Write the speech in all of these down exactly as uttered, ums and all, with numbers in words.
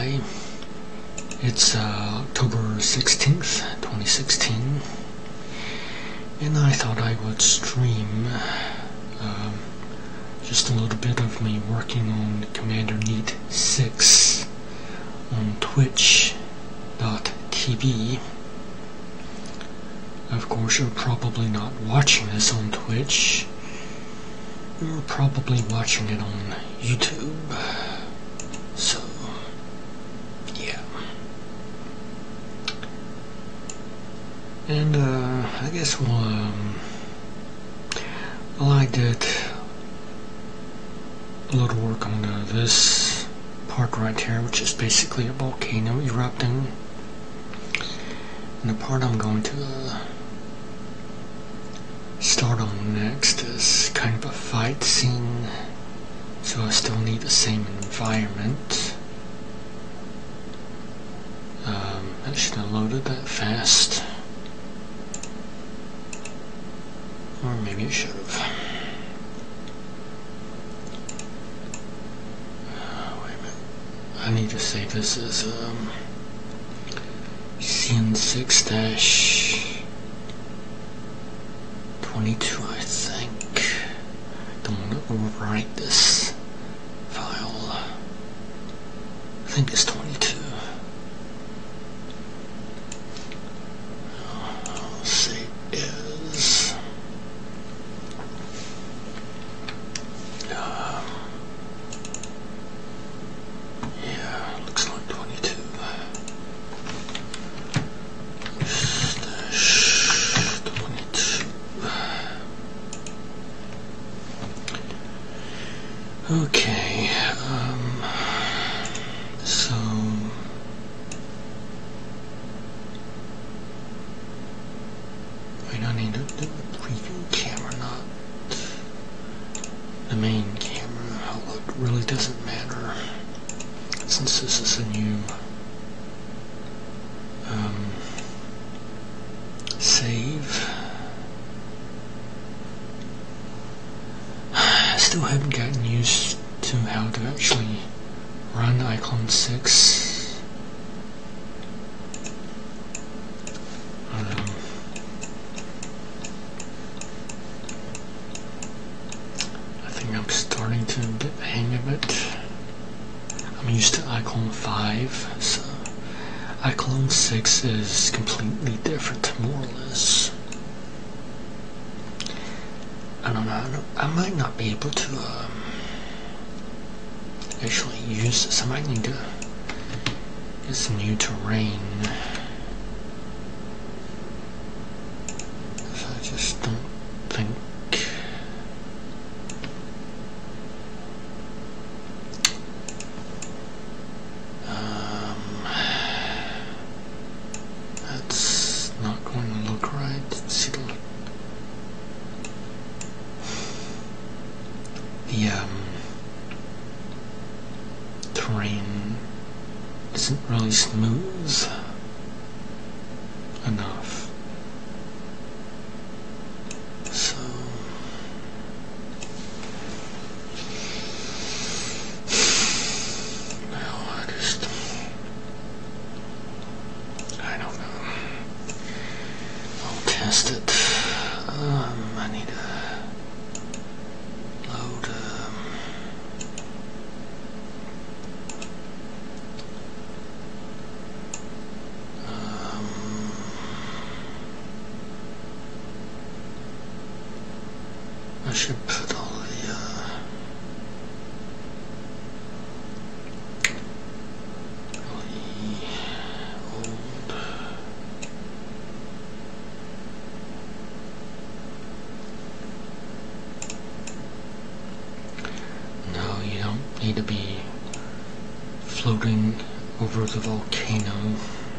Hi, it's uh, October sixteenth, twenty sixteen, and I thought I would stream um, just a little bit of me working on Commander Neat six on twitch dot t v. Of course, you're probably not watching this on Twitch. You're probably watching it on YouTube. So, yeah. And, uh, I guess we'll, um, well, I did a little work on uh, this part right here, which is basically a volcano erupting. And the part I'm going to, uh, start on next is kind of a fight scene, so I still need the same environment. Um, I should have loaded that fast, or maybe I should have. Uh, wait a minute. I need to save this as um, C N six dash twenty-two, I think. Don't want to overwrite this file. I think it's twenty-two. I'll say is. Um, yeah, looks like twenty-two. Okay, um, so, wait, I need to do the preview camera, not the main camera, although it really doesn't matter, since this is a new, um, save. I still haven't gotten used to how to actually run iClone six. Um, I think I'm starting to get the hang of it. I'm used to iClone five, so iClone six is completely different, more or less. I don't know, I, don't, I might not be able to um, actually use this. I might need to get some new terrain. I just don't think um, that's not going to look right. See the The um, terrain isn't really smooth enough, so well, I just I don't know. I'll test it. Um, I need to load. I should put all the uh, all the old no, you don't need to be floating over the volcano.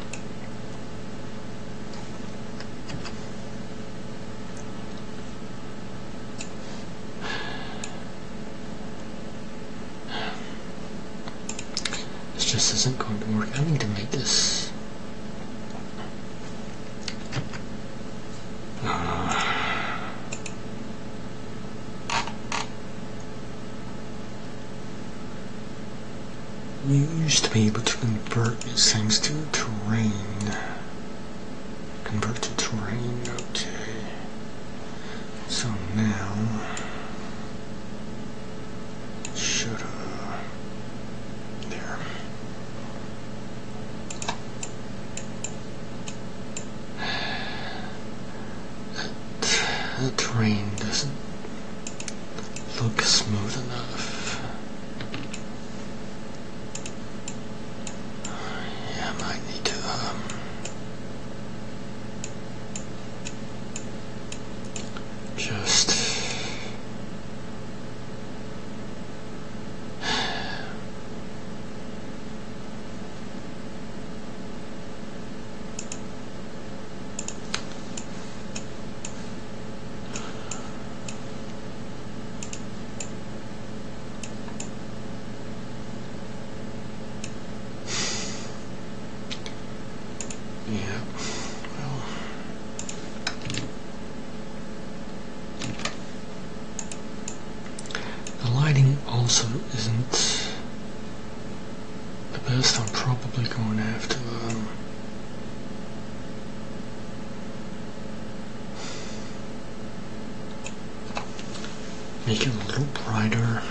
This isn't going to work. I need to make this uh, used to be able to convert these things to terrain. Convert to terrain, okay. So now, should uh, there. That, that terrain doesn't look smooth enough. Yeah, I might need to um, just yeah, well, the lighting also isn't the best. I'm probably going to have to um, make it a little brighter.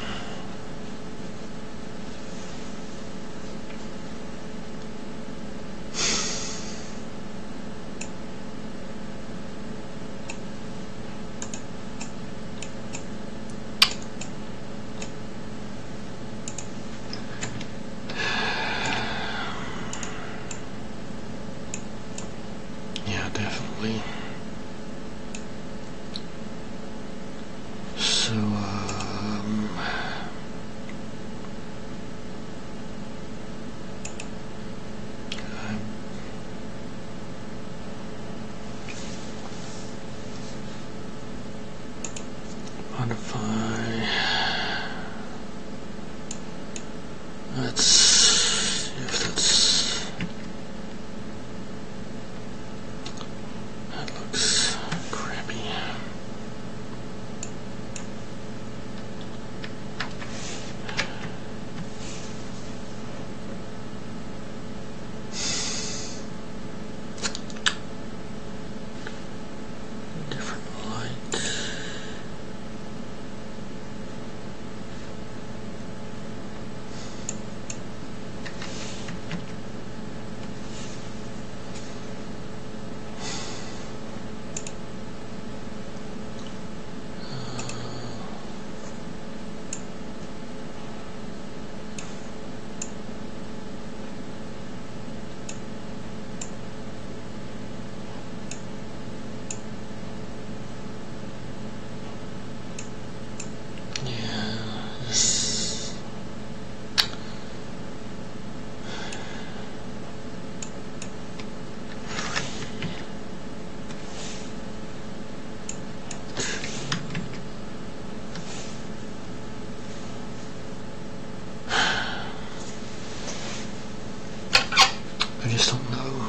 Yeah, definitely. So, um, I'm modify. Let's see if that's, that looks crappy. Different light. Yeah, this. I just don't know.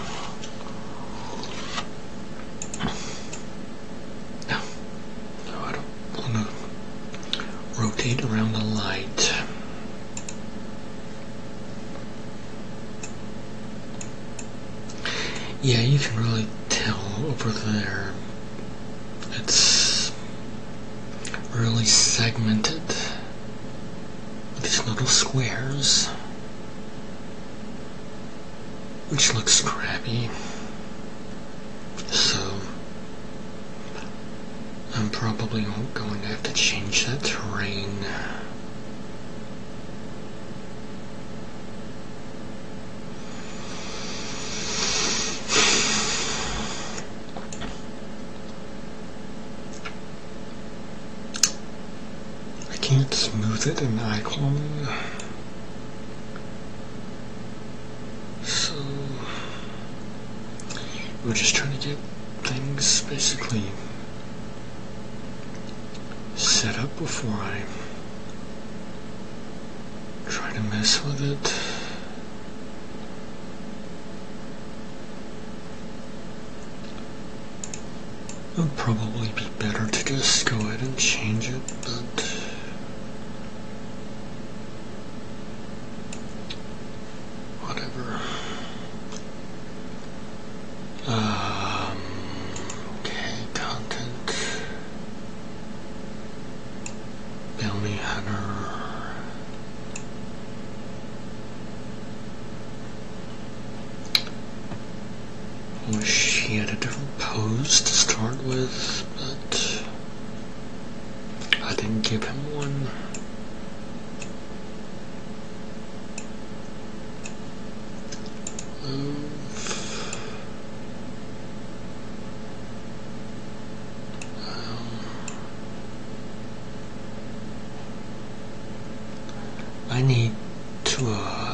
No, no, I don't want to rotate around the light. Yeah, you can really tell over there. It's really segmented with these little squares, which looks crappy. So I'm probably going to have to change that terrain. I can't smooth it in Icon. So we're just trying to get things basically set up before I try to mess with it. It would probably be better to just go ahead and change it, but wish he had a different pose to start with, but I didn't give him one. Move. Um, I need to uh,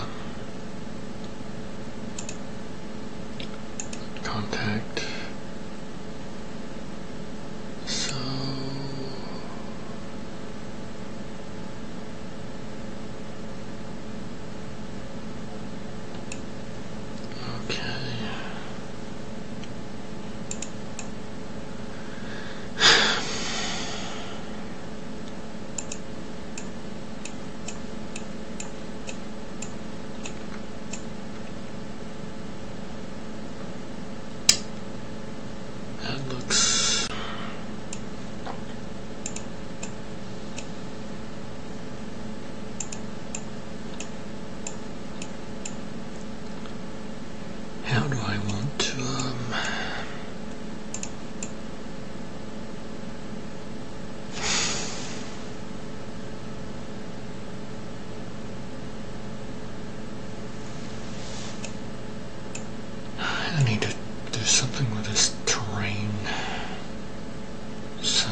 contact. So okay. That looks how do I want to um I need to do something with this terrain. So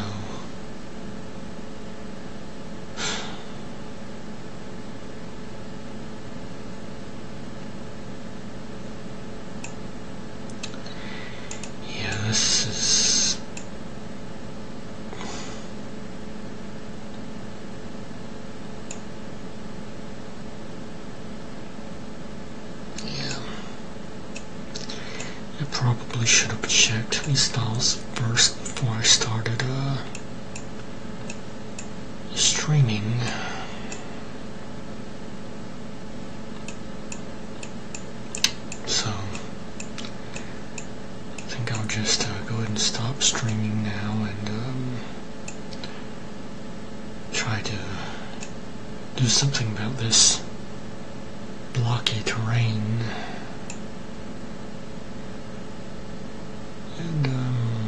yeah, this is yeah. I probably should have checked these styles first before I started uh, streaming. So I think I'll just uh, go ahead and stop streaming now and um, try to do something about this blocky terrain. And um,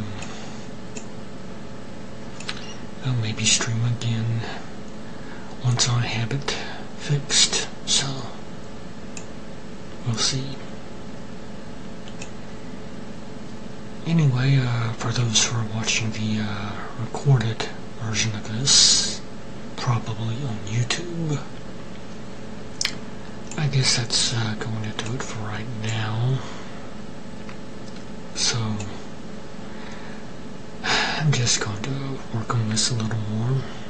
I'll maybe stream again once I have it fixed, so we'll see. Anyway, uh, for those who are watching the uh, recorded version of this, probably on YouTube, I guess that's uh, going to do it for right now. So I'm just going to work on this a little more.